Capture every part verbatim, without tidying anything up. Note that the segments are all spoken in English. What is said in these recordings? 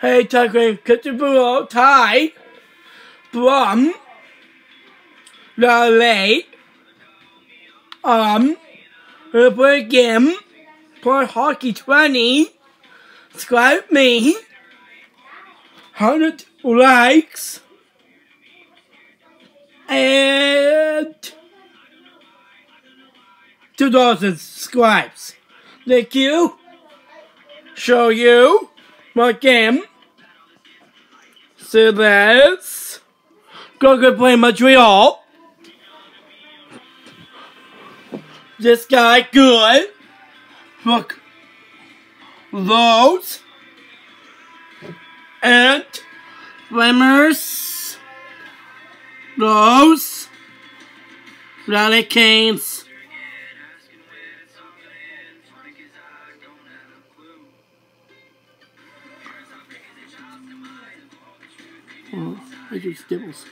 Hey, Tucker, cut the below tie from the late um play game for hockey twenty. Subscribe me. Hundred likes and two thousand subscribes. Thank you. Show you my game. So let's go go play Montreal. This guy good. Look. Those. And Flamers. Those. Hurricanes. Oh, I do stibbles.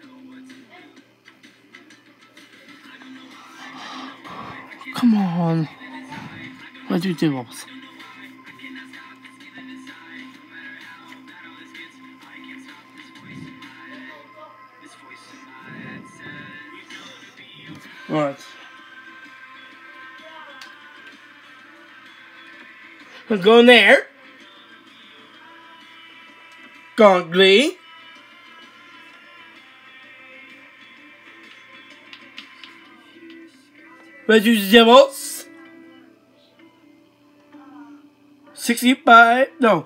Come on. I do stibbles. Alright. I'm going there. Gongli. Let's use the Devils. sixty-five, no.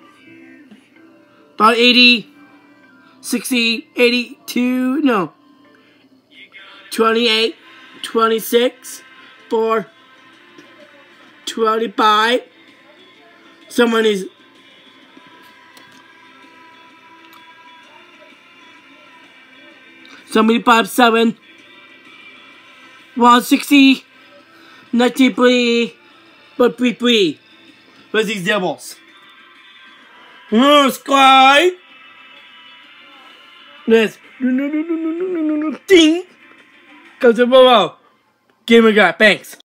About eighty, sixty, eighty-two, no. twenty-eight, twenty-six, four, twenty-five. Someone is seventy-five, seven. one sixty, ninety-three, but three three. Where's these Devils? Oh, Sky! Yes. Ding! Comes to below. Gamer guy, thanks.